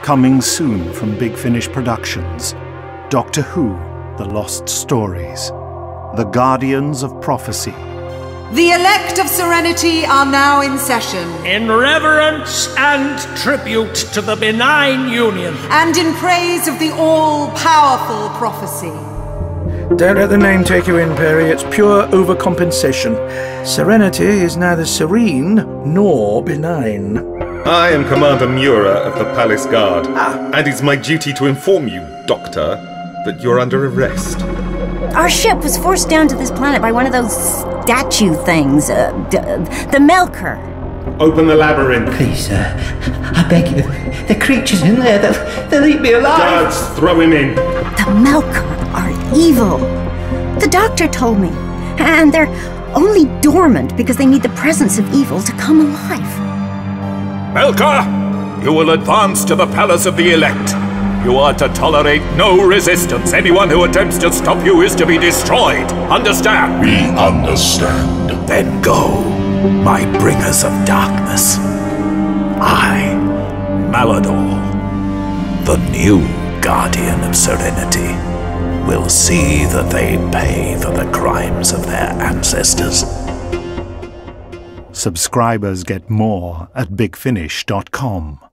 Coming soon from Big Finish Productions, Doctor Who, The Lost Stories, The Guardians of Prophecy. The elect of Serenity are now in session. In reverence and tribute to the benign union. And in praise of the all-powerful prophecy. Don't let the name take you in, Peri. It's pure overcompensation. Serenity is neither serene nor benign. I am Commander Mura of the Palace Guard, and it's my duty to inform you, Doctor, that you're under arrest. Our ship was forced down to this planet by one of those statue things, the Melkur. Open the labyrinth. Please, I beg you. The creatures in there, they'll eat me alive. Guards, throw him in. The Melkur are evil. The doctor told me. And they're only dormant because they need the presence of evil to come alive. Melkur, you will advance to the Palace of the Elect. You are to tolerate no resistance. Anyone who attempts to stop you is to be destroyed. Understand? We understand. Then go, my bringers of darkness. I, Malador, the new Guardian of Serenity, will see that they pay for the crimes of their ancestors. Subscribers get more at bigfinish.com.